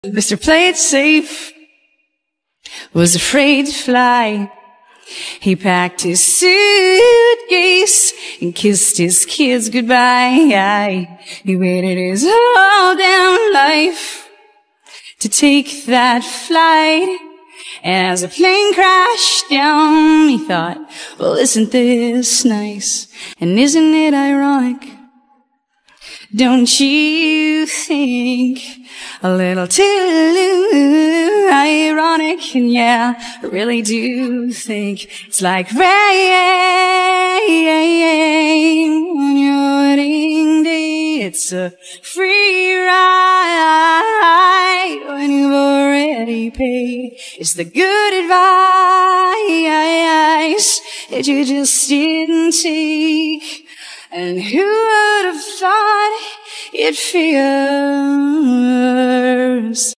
Mr. Play It Safe was afraid to fly. He packed his suitcase and kissed his kids goodbye. He waited his whole damn life to take that flight. And as the plane crashed down, he thought, well, isn't this nice? And isn't it ironic? Don't you think a little too ironic? And yeah, I really do think it's like rain on your wedding day. It's a free ride when you've already paid. It's the good advice that you just didn't take. And who would have thought it feels